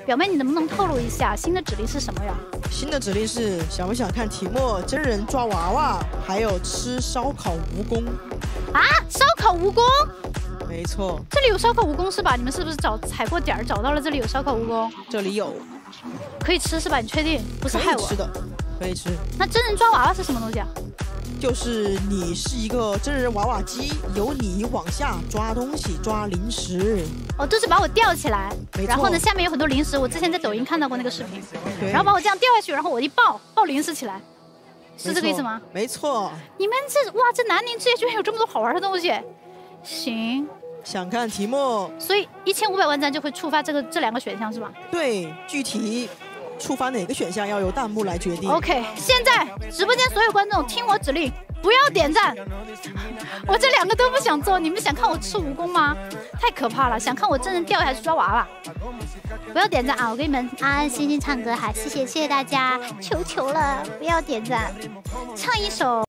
表妹，你能不能透露一下新的指令是什么呀？ 新的指令是想不想看提莫真人抓娃娃，还有吃烧烤蜈蚣？ 啊，烧烤蜈蚣？ 没错， 这里有烧烤蜈蚣是吧？你们是不是踩过点儿，找到了这里有烧烤蜈蚣？ 这里有， 可以吃是吧？你确定不是害我？ 吃的，可以吃。 那真人抓娃娃是什么东西啊？ 就是你是一个真人娃娃机，由你往下抓东西，抓零食。 哦，就是把我吊起来， 没错。 然后呢，下面有很多零食。我之前在抖音看到过那个视频， 对。 然后把我这样吊下去，然后我一抱零食起来，是这个意思吗？ 没错。 你们这南宁之夜居然有这么多好玩的东西，行。 想看题目， 所以1500万赞就会触发这2个选项是吧？ 对，具体触发哪个选项要由弹幕来决定。 OK， 现在直播间所有观众听我指令，不要点赞。我这2个都不想做，你们想看我吃蜈蚣吗？太可怕了！想看我真人掉下去抓娃娃，不要点赞啊！我给你们安安心心唱歌哈，谢谢大家，求了，不要点赞，唱一首。